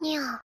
Yeah.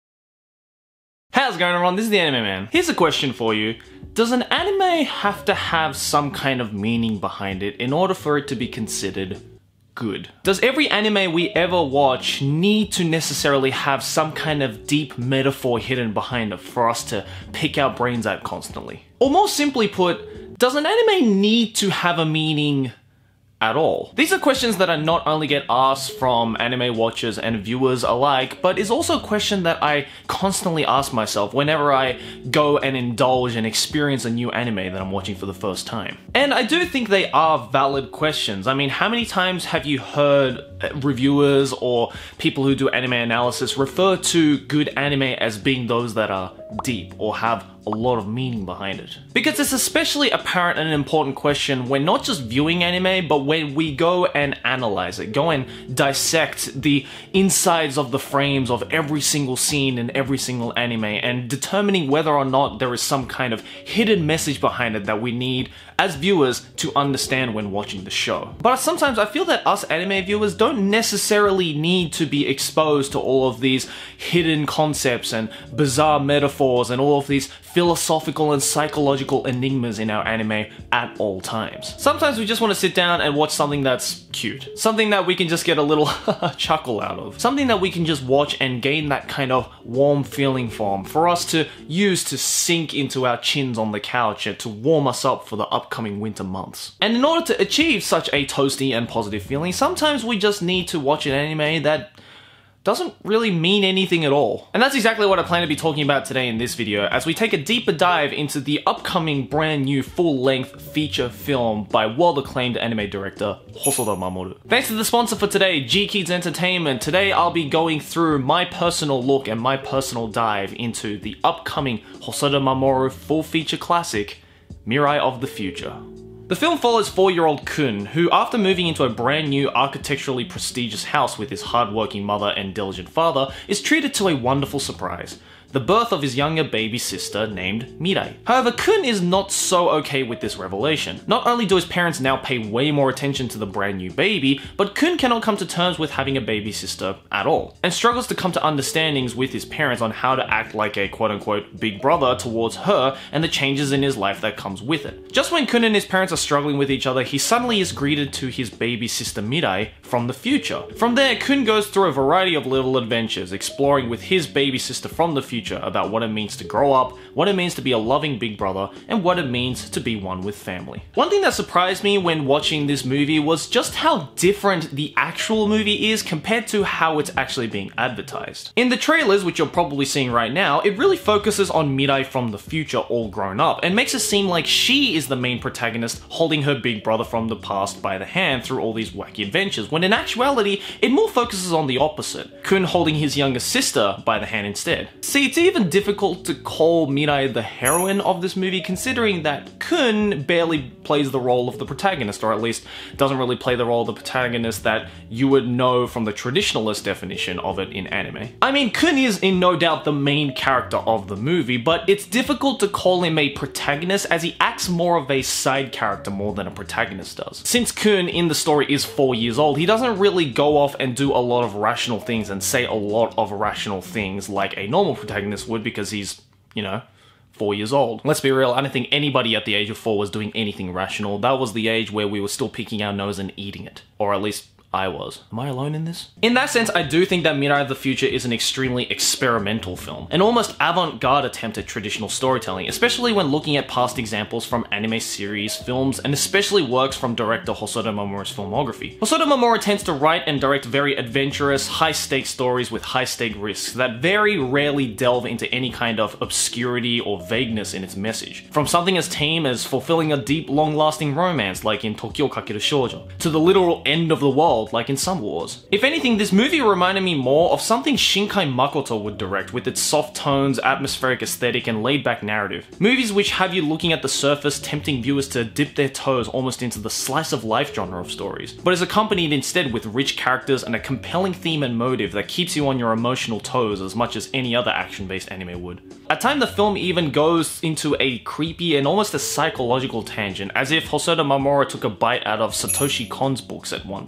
How's it going, everyone? This is the Anime Man. Here's a question for you. Does an anime have to have some kind of meaning behind it in order for it to be considered good? Does every anime we ever watch need to necessarily have some kind of deep metaphor hidden behind it for us to pick our brains out constantly? Or more simply put, does an anime need to have a meaning at all? These are questions that I not only get asked from anime watchers and viewers alike, but is also a question that I constantly ask myself whenever I go and indulge and experience a new anime that I'm watching for the first time. And I do think they are valid questions. I mean, how many times have you heard reviewers or people who do anime analysis refer to good anime as being those that are deep or have a lot of meaning behind it? Because it's especially apparent and an important question when not just viewing anime, but when we go and analyze it, go and dissect the insides of the frames of every single scene in every single anime and determining whether or not there is some kind of hidden message behind it that we need as viewers to understand when watching the show. But sometimes I feel that us anime viewers don't necessarily need to be exposed to all of these hidden concepts and bizarre metaphors and all of these philosophical and psychological enigmas in our anime at all times. Sometimes we just want to sit down and watch something that's cute. Something that we can just get a little chuckle out of. Something that we can just watch and gain that kind of warm feeling from, for us to use to sink into our chins on the couch and to warm us up for the upcoming winter months. And in order to achieve such a toasty and positive feeling, sometimes we just need to watch an anime that doesn't really mean anything at all. And that's exactly what I plan to be talking about today in this video, as we take a deeper dive into the upcoming brand new full-length feature film by world-acclaimed anime director Hosoda Mamoru. Thanks to the sponsor for today, GKids Entertainment. Today I'll be going through my personal look and my personal dive into the upcoming Hosoda Mamoru full-feature classic, Mirai of the Future. The film follows 4-year-old Kun, who after moving into a brand new architecturally prestigious house with his hard-working mother and diligent father, is treated to a wonderful surprise: the birth of his younger baby sister named Mirai. However, Kun is not so okay with this revelation. Not only do his parents now pay way more attention to the brand new baby, but Kun cannot come to terms with having a baby sister at all, and struggles to come to understandings with his parents on how to act like a quote-unquote big brother towards her and the changes in his life that comes with it. Just when Kun and his parents are struggling with each other, he suddenly is greeted to his baby sister Mirai from the future. From there, Kun goes through a variety of little adventures, exploring with his baby sister from the future about what it means to grow up, what it means to be a loving big brother, and what it means to be one with family. One thing that surprised me when watching this movie was just how different the actual movie is compared to how it's actually being advertised. In the trailers, which you're probably seeing right now, it really focuses on Mirai from the future all grown up, and makes it seem like she is the main protagonist holding her big brother from the past by the hand through all these wacky adventures, when in actuality, it more focuses on the opposite, Kun holding his younger sister by the hand instead. See, it's even difficult to call Mirai the heroine of this movie, considering that Kun barely plays the role of the protagonist, or at least doesn't really play the role of the protagonist that you would know from the traditionalist definition of it in anime. I mean, Kun is in no doubt the main character of the movie, but it's difficult to call him a protagonist as he acts more of a side character more than a protagonist does. Since Kun in the story is 4 years old, he doesn't really go off and do a lot of rational things and say a lot of rational things like a normal protagonist would, because he's, you know, 4 years old. Let's be real, I don't think anybody at the age of 4 was doing anything rational. That was the age where we were still picking our nose and eating it. Or at least I was. Am I alone in this? In that sense, I do think that Mirai of the Future is an extremely experimental film, an almost avant-garde attempt at traditional storytelling, especially when looking at past examples from anime series, films, and especially works from director Hosoda Mamoru's filmography. Hosoda Mamoru tends to write and direct very adventurous, high-stakes stories with high-stake risks that very rarely delve into any kind of obscurity or vagueness in its message. From something as tame as fulfilling a deep, long-lasting romance like in Toki o Kakeru Shoujo, to the literal end of the world like in Summer Wars. If anything, this movie reminded me more of something Shinkai Makoto would direct, with its soft tones, atmospheric aesthetic, and laid-back narrative. Movies which have you looking at the surface, tempting viewers to dip their toes almost into the slice-of-life genre of stories, but is accompanied instead with rich characters and a compelling theme and motive that keeps you on your emotional toes as much as any other action-based anime would. At times, the film even goes into a creepy and almost a psychological tangent, as if Hosoda Mamoru took a bite out of Satoshi Kon's books at one time.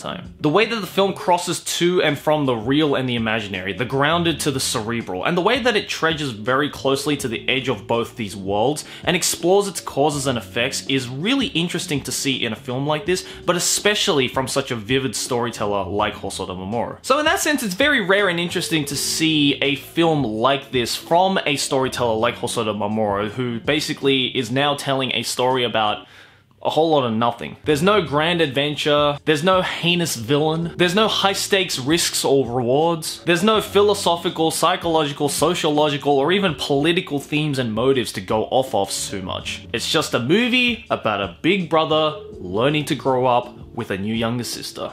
The way that the film crosses to and from the real and the imaginary, the grounded to the cerebral, and the way that it treasures very closely to the edge of both these worlds and explores its causes and effects is really interesting to see in a film like this, but especially from such a vivid storyteller like Hosoda Mamoru. So in that sense, it's very rare and interesting to see a film like this from a storyteller like Hosoda Mamoru, who basically is now telling a story about a whole lot of nothing. There's no grand adventure, there's no heinous villain, there's no high stakes risks or rewards, there's no philosophical, psychological, sociological, or even political themes and motives to go off of too much. It's just a movie about a big brother learning to grow up with a new younger sister.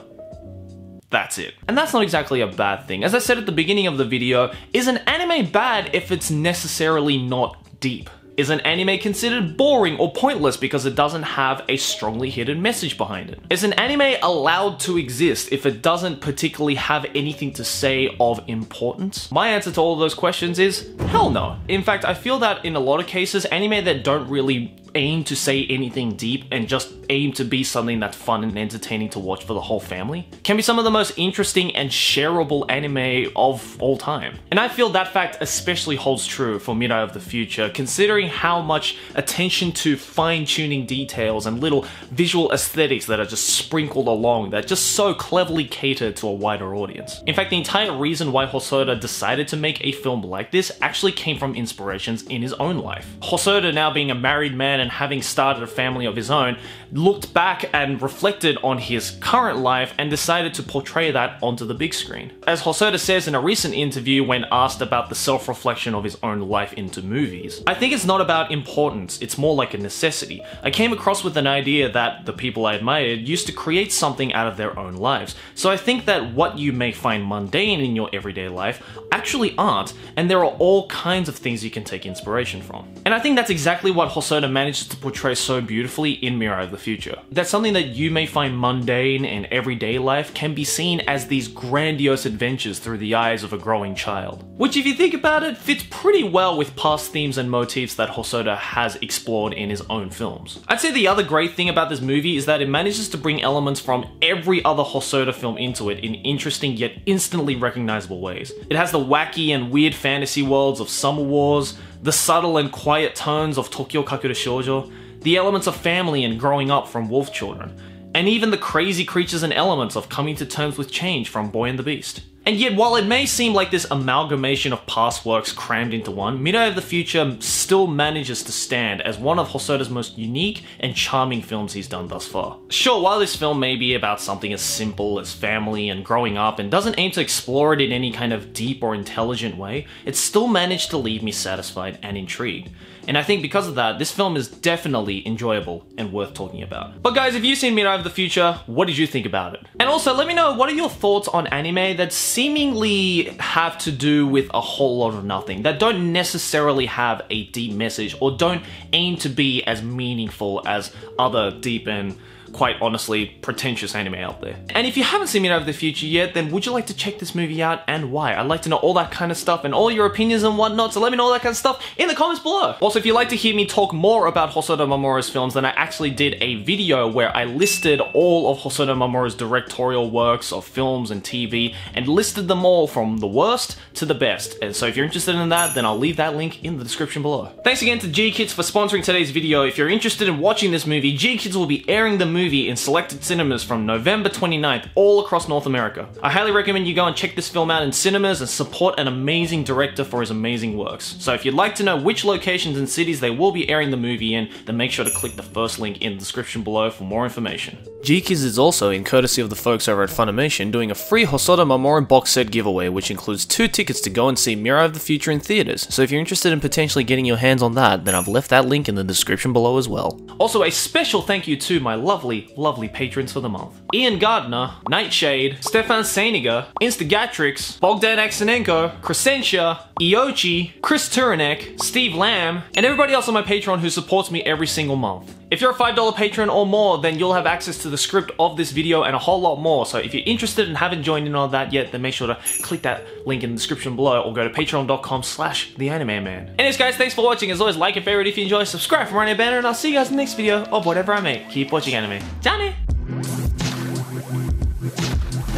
That's it. And that's not exactly a bad thing. As I said at the beginning of the video, is an anime bad if it's necessarily not deep? Is an anime considered boring or pointless because it doesn't have a strongly hidden message behind it? Is an anime allowed to exist if it doesn't particularly have anything to say of importance? My answer to all of those questions is hell no. In fact, I feel that in a lot of cases, anime that don't really aim to say anything deep and just aim to be something that's fun and entertaining to watch for the whole family can be some of the most interesting and shareable anime of all time. And I feel that fact especially holds true for Mirai of the Future, considering how much attention to fine-tuning details and little visual aesthetics that are just sprinkled along that just so cleverly cater to a wider audience. In fact, the entire reason why Hosoda decided to make a film like this actually came from inspirations in his own life. Hosoda, now being a married man and having started a family of his own, looked back and reflected on his current life and decided to portray that onto the big screen. As Hosoda says in a recent interview when asked about the self-reflection of his own life into movies, I think it's not about importance, it's more like a necessity. I came across with an idea that the people I admired used to create something out of their own lives. So I think that what you may find mundane in your everyday life actually aren't, and there are all kinds of things you can take inspiration from. And I think that's exactly what Hosoda managed to portray so beautifully in Mirai of the Future. That something that you may find mundane in everyday life can be seen as these grandiose adventures through the eyes of a growing child. Which, if you think about it, fits pretty well with past themes and motifs that Hosoda has explored in his own films. I'd say the other great thing about this movie is that it manages to bring elements from every other Hosoda film into it in interesting yet instantly recognizable ways. It has the wacky and weird fantasy worlds of Summer Wars, the subtle and quiet tones of Tokyo Kakura Shoujo, the elements of family and growing up from Wolf Children, and even the crazy creatures and elements of coming to terms with change from Boy and the Beast. And yet, while it may seem like this amalgamation of past works crammed into one, Mirai of the Future still manages to stand as one of Hosoda's most unique and charming films he's done thus far. Sure, while this film may be about something as simple as family and growing up and doesn't aim to explore it in any kind of deep or intelligent way, it still managed to leave me satisfied and intrigued. And I think because of that, this film is definitely enjoyable and worth talking about. But guys, if you've seen Mirai of the Future, what did you think about it? And also, let me know, what are your thoughts on anime that seemingly have to do with a whole lot of nothing, that don't necessarily have a deep message or don't aim to be as meaningful as other deep and, quite honestly, pretentious anime out there. And if you haven't seen Mirai of the Future yet, then would you like to check this movie out and why? I'd like to know all that kind of stuff and all your opinions and whatnot, so let me know all that kind of stuff in the comments below. Also, if you'd like to hear me talk more about Hosoda Mamoru's films, then I actually did a video where I listed all of Hosoda Mamoru's directorial works of films and TV and listed them all from the worst to the best. And so if you're interested in that, then I'll leave that link in the description below. Thanks again to GKIDS for sponsoring today's video. If you're interested in watching this movie, GKIDS will be airing the movie in selected cinemas from November 29th all across North America. I highly recommend you go and check this film out in cinemas and support an amazing director for his amazing works. So if you'd like to know which locations and cities they will be airing the movie in, then make sure to click the first link in the description below for more information. GKIDS is also, in courtesy of the folks over at Funimation, doing a free Hosoda Mamoru box set giveaway, which includes 2 tickets to go and see Mirai of the Future in theaters. So if you're interested in potentially getting your hands on that, then I've left that link in the description below as well. Also, a special thank you to my lovely patrons for the month: Ian Gardner, Nightshade, Stefan Seiniger, Instagatrix, Bogdan Aksenenko, Crescentia, Iochi, Chris Turanek, Steve Lamb, and everybody else on my Patreon who supports me every single month. If you're a $5 patron or more, then you'll have access to the script of this video and a whole lot more. So if you're interested and haven't joined in on that yet, then make sure to click that link in the description below or go to patreon.com/theanimeman. Anyways guys, thanks for watching. As always, like and favorite if you enjoy, subscribe for more anime banner, and I'll see you guys in the next video of whatever I make. Keep watching anime. Ciao!